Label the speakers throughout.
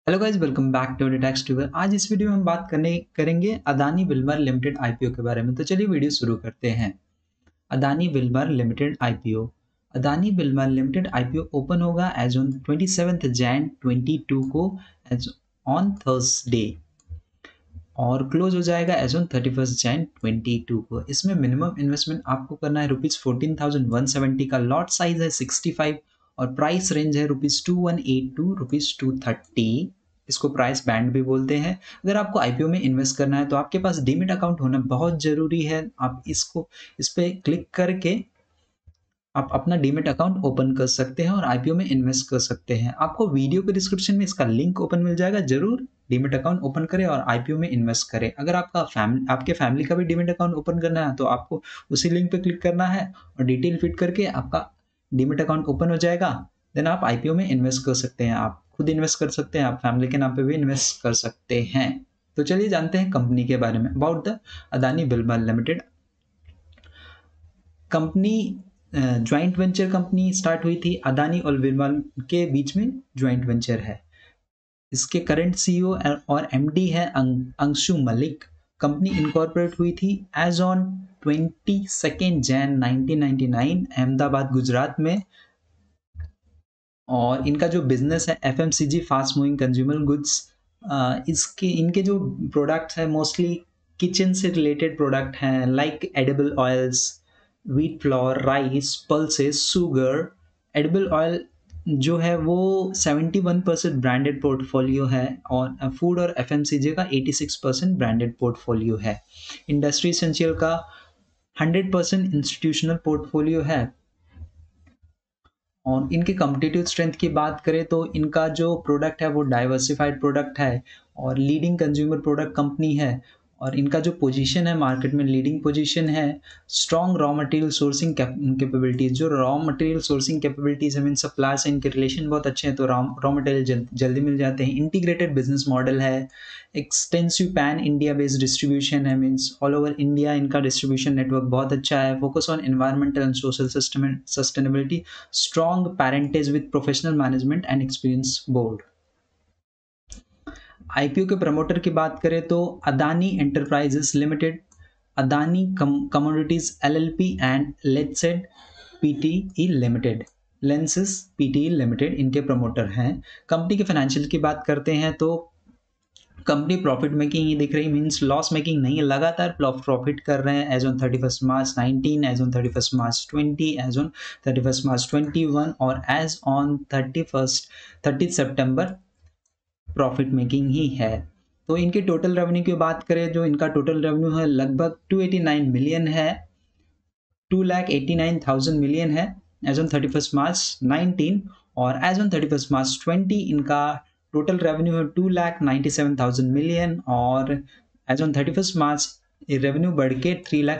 Speaker 1: Hello guys, welcome back to Techs Tuber. आज इस video में हम बात करेंगे अदानी विल्मर लिमिटेड आईपीओ के बारे में। तो चलिए वीडियो शुरू करते हैं। Adani Wilmar limited IPO. Adani Wilmar limited IPO open होगा एज ऑन 27 जैन 22 को एज ऑन थर्सडे और क्लोज हो जाएगा एज ऑन 31 जैन 22 को। इसमें मिनिमम इन्वेस्टमेंट आपको करना है ₹14,170 का। लॉट साइज है 65 और प्राइस रेंज है ₹2182 टू ₹230। इसको प्राइस बैंड भी बोलते हैं। अगर आपको आईपीओ में इन्वेस्ट करना है तो आपके पास डीमैट अकाउंट होना बहुत ज़रूरी है। आप इस पे क्लिक करके आप अपना डीमैट अकाउंट ओपन कर सकते हैं और आईपीओ में इन्वेस्ट कर सकते हैं। आपको वीडियो के डिस्क्रिप्शन में इसका लिंक ओपन मिल जाएगा। जरूर डीमैट अकाउंट ओपन करें और आईपीओ में इन्वेस्ट करें। अगर आपके फैमिली का भी डीमैट अकाउंट ओपन करना है तो आपको उसी लिंक पे क्लिक करना है और डिटेल फिट करके आपका डीमैट अकाउंट ओपन हो जाएगा। देन आप आईपीओ में इन्वेस्ट कर सकते हैं। आप खुद इन्वेस्ट कर सकते हैं, आप फैमिली के नाम पे भी इन्वेस्ट कर सकते हैं। तो चलिए जानते हैं कंपनी के बारे में। About the Adani Wilmar limited company joint venture company start हुई थी। अदानी और विल्मर के बीच में ज्वाइंट वेंचर है। इसके करंट सीईओ और एमडी है अंशु मलिक। कंपनी इनकॉर्पोरेट हुई थी as on 22 Jan 1999 Ahmedabad Gujarat में। और इनका जो बिजनेस है FMCG, fast moving consumer goods. इनके जो प्रोडक्ट्स हैं मोस्टली किचन से रिलेटेड प्रोडक्ट हैं, like edible oils, wheat flour, rice, pulses, sugar. Edible oil जो है वो 71% ब्रांडेड पोर्टफोलियो है और फूड और एफएमसीजी का 86% ब्रांडेड पोर्टफोलियो है। इंडस्ट्री एसेंशियल का 100% इंस्टीट्यूशनल पोर्टफोलियो है। और इनके कॉम्पिटिटिव स्ट्रेंथ की बात करें तो इनका जो प्रोडक्ट है वो डाइवर्सिफाइड प्रोडक्ट है और लीडिंग कंज्यूमर प्रोडक्ट कंपनी है। और इनका जो पोजीशन है मार्केट में लीडिंग पोजीशन है। Strong raw material sourcing capabilities, जो रॉ मटेरियल सोर्सिंग कैपेबिलिटीज है मीन सप्लाई से इनके रिलेशन बहुत अच्छे हैं तो रॉ मटेरियल जल्दी मिल जाते हैं। इंटीग्रेटेड बिजनेस मॉडल है। Extensive pan India based distribution है, मीन्स ऑल ओवर इंडिया इनका डिस्ट्रीब्यूशन नेटवर्क बहुत अच्छा है। Focus on environmental and social sustainability. Strong parentage with professional management and experience board. IPO के प्रमोटर की बात करें तो Adani enterprises limited, Adani commodities LLP and Lences PTE limited, Lences PTE limited इनके प्रमोटर हैं। कंपनी के फाइनेंशियल की बात करते हैं तो कंपनी प्रॉफिट मेकिंग ही दिख रही, मींस लॉस मेकिंग नहीं है, लगातार प्रॉफिट कर रहे हैं। As on 31 March 19, as on 31 March 20, as on 31 March 21 और एज ऑन 30 सितंबर प्रॉफिट मेकिंग ही है। तो इनके टोटल रेवेन्यू की बात करें, जो इनका टोटल रेवेन्यू है लगभग 289 मिलियन है, 2,89,000 मिलियन है एज ऑन 31 मार्च 19। और एज ऑन 31 मार्च 20 इनका टोटल रेवेन्यू है 2,97,000 मिलियन और एज ऑन 31 मार्च रेवेन्यू बढ़ के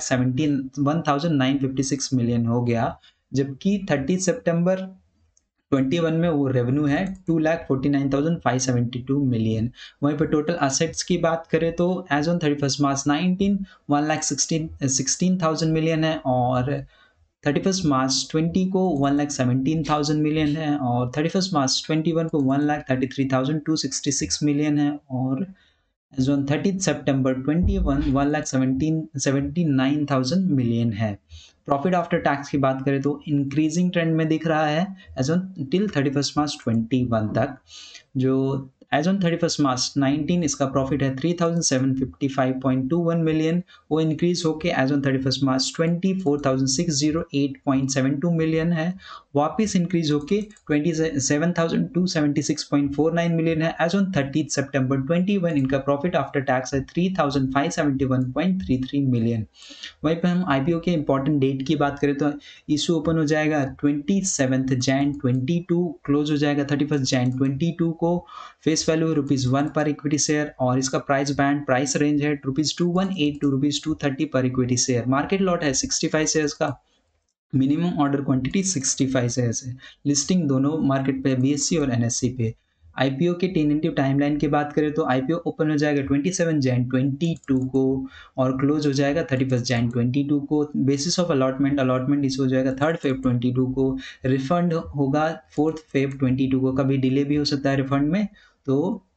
Speaker 1: 3,71,956 मिलियन हो गया। जबकि 30 सितंबर 21 में वो रेवेन्यू है 2,49,572 मिलियन। वहीं पर टोटल असेट्स की बात करें तो एज ऑन 31 मार्च 19 1,16,000 मिलियन है और 31 मार्च 20 को 1,17,000 मिलियन है और 31 मार्च 21 को 1,33,266 मिलियन है और एज ऑन 30 सितंबर 21 1,79,000 मिलियन है। प्रॉफिट आफ्टर टैक्स की बात करें तो इंक्रीजिंग ट्रेंड में दिख रहा है एज ऑन टिल 31 मार्च 21 तक। जो एज ऑन 31 मार्च 19 इसका प्रॉफिट है 3,755.21 मिलियन, वो इंक्रीज होके एज ऑन 31 मार्च 20 4,608.72 मिलियन है, वापस इंक्रीज होके 27,276.49 मिलियन है। एज ऑन 30 सितंबर 21 इनका प्रॉफिट आफ्टर टैक्स है 3,571.33 मिलियन। वहीं पर हम आईपीओ के इंपॉर्टेंट डेट की बात करें तो इशू ओपन हो जाएगा 27 जैन 22, क्लोज हो जाएगा 31 जैन 22 को। फेस वैल्यू ₹1 पर इक्विटी शेयर और इसका प्राइस रेंज है ₹218 टू ₹230 पर इक्विटी शेयर। मार्केट लॉट है 65 शेयर्स का। मिनिमम ऑर्डर क्वांटिटी 65 शेयर्स है। लिस्टिंग दोनों मार्केट पे बीएससी और एनएससी पे। आईपीओ के टेंटेटिव टाइमलाइन की बात करें तो आईपीओ ओपन हो जाएगा 27 जैन 22 को और क्लोज हो जाएगा 31 जैन 22 को। बेसिस ऑफ अलॉटमेंट इशू हो जाएगा 3 फेब 22 को। रिफंड होगा 4 फेब 22 को। कभी डिले भी हो सकता है रिफंड में, तो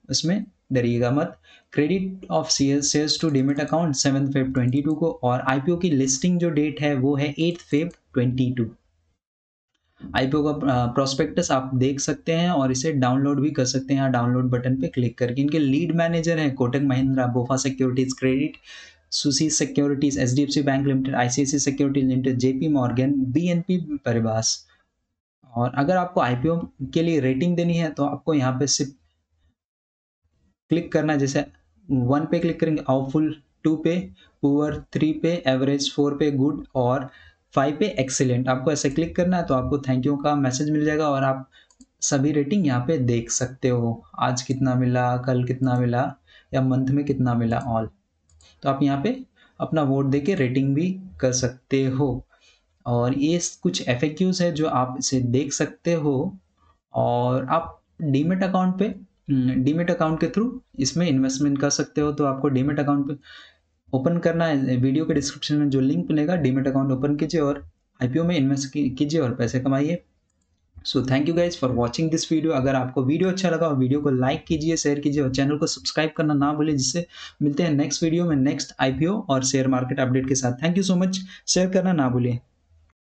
Speaker 1: उसमें डरिएगा मत। Credit of shares to demat account 7 Feb 22 को, और आईपीओ की लिस्टिंग जो डेट है वो है 8 फेब 22। आईपीओ का प्रोस्पेक्टस आप देख सकते हैं और इसे डाउनलोड भी कर सकते हैं, यहाँ डाउनलोड बटन पे क्लिक करके। इनके लीड मैनेजर हैं Kotak Mahindra, BofA securities, credit Suisse securities, HDFC bank limited, ICICI securities limited, JP Morgan, BNP Paribas. और अगर आपको आईपीओ के लिए रेटिंग देनी है तो आपको यहाँ पे सिर्फ क्लिक करना है, जैसे 1 पे क्लिक करेंगे हाउफुल, 2 पे पुअर, 3 पे एवरेज, 4 पे गुड और 5 पे एक्सीलेंट। आपको ऐसे क्लिक करना है तो आपको थैंक यू का मैसेज मिल जाएगा और आप सभी रेटिंग यहाँ पे देख सकते हो, आज कितना मिला, कल कितना मिला या मंथ में कितना मिला, ऑल। तो आप यहाँ पे अपना वोट दे के रेटिंग भी कर सकते हो। और ये कुछ एफएक्यूज है जो आप इसे देख सकते हो। और आप डीमेट अकाउंट पे डीमेट अकाउंट के थ्रू इसमें इन्वेस्टमेंट कर सकते हो। तो आपको डीमेट अकाउंट पे ओपन करना है, वीडियो के डिस्क्रिप्शन में जो लिंक मिलेगा, डीमेट अकाउंट ओपन कीजिए और आईपीओ में इन्वेस्ट कीजिए और पैसे कमाइए। So thank you guys for watching this video. अगर आपको वीडियो अच्छा लगा और वीडियो को लाइक कीजिए, शेयर कीजिए और चैनल को सब्सक्राइब करना ना भूलिए, जिससे मिलते हैं नेक्स्ट वीडियो में नेक्स्ट आईपीओ और शेयर मार्केट अपडेट के साथ। Thank you so much, share करना ना भूलिए।